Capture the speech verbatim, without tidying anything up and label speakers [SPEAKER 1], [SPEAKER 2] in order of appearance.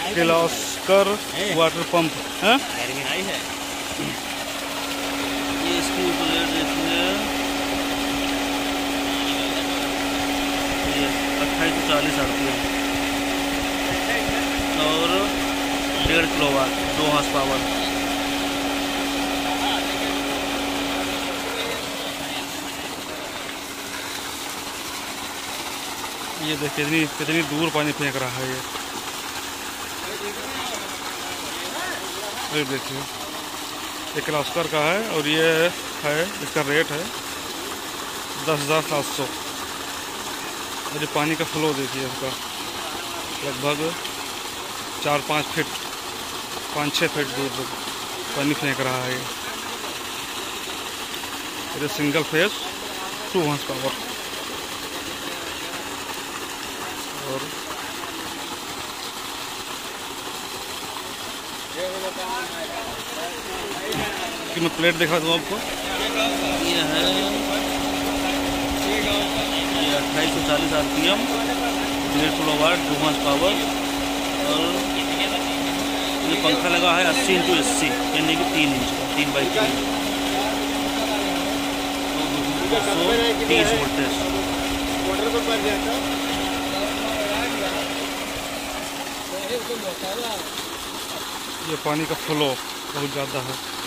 [SPEAKER 1] Kirloskar water pump है।
[SPEAKER 2] ये इसकी प्लेट देती है अट्ठाईस सौ चालीस आरपीएम और डेढ़ किलो वाट, दो हॉर्स पावर।
[SPEAKER 1] ये देखिए कितनी कितनी दूर पानी फेंक रहा है ये। ये देखिए ये किर्लोस्कर का है और ये है, इसका रेट है दस हज़ार सात सौ। और ये पानी का फ्लो देखिए इसका लगभग चार पाँच फीट पाँच छः फीट दूर तक पानी फेंक रहा है। ये single phase two horsepower. और कि मैं प्लेट दिखा दूँ आपको।
[SPEAKER 2] ये है ये अट्ठाईस सौ चालीस आर पी एम, डेढ़ किलो वाट, दो हॉर्स पावर। और ये पंखा लगा है अस्सी इंटू अस्सी यानी कि तीन इंच का, तीन बाई तीन, दो सौ तीस वोल्टेज।
[SPEAKER 1] ये पानी का फ्लो बहुत ज़्यादा है।